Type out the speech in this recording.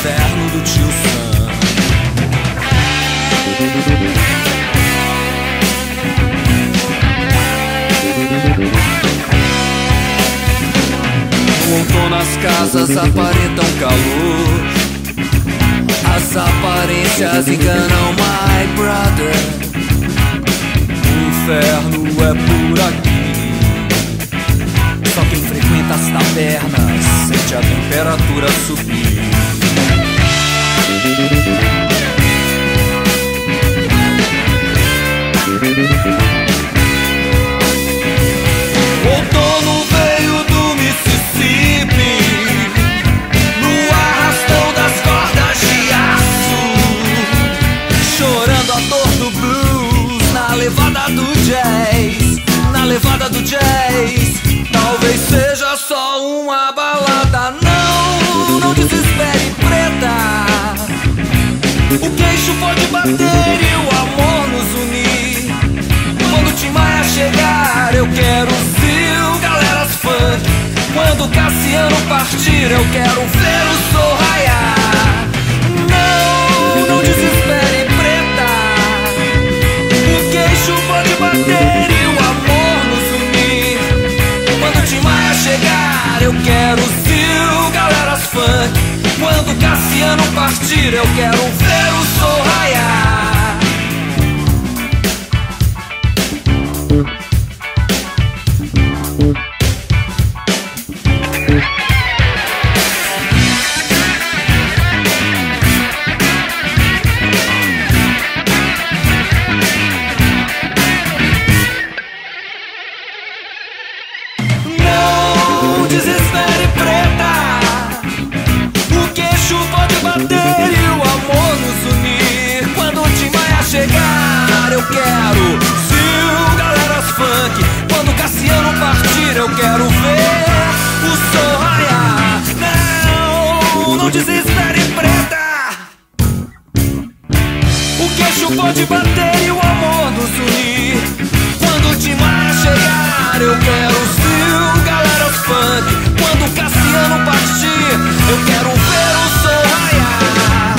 inferno do tio Sam. No outono as casas aparentam calor, as aparências enganam, my brother. O inferno é por aqui. Só quem frequenta as tavernas sente a temperatura subir. O outono veio do Mississippi, no arrastão das cordas de aço, chorando a dor do blues na levada do jazz, na levada do jazz. Talvez seja só uma balada, não desespere, preta. O queixo pode bater e o amor nos unir. Quando o Tim Maia chegar, eu quero Zil, galeras funk. Quando o Cassiano partir, eu quero ver o sol raiar. Não desespere, preta. O queixo pode bater e o amor nos unir. Quando o Tim Maia chegar, eu quero Zil, galeras funk. Quando o Cassiano partir, eu quero ver o sol raiar. Não desespere, preta. O queixo pode bater e o amor nos unir. Quando o Tim Maia chegar, eu quero Zil, galeras funk. Quando o Cassiano partir, eu quero ver o sol raiar. Não desespere, preta. O queixo pode bater e o amor nos unir. Quando o Tim Maia chegar, eu quero Zil, galeras funk. Quando o Cassiano partir, eu quero ver o sol raiar.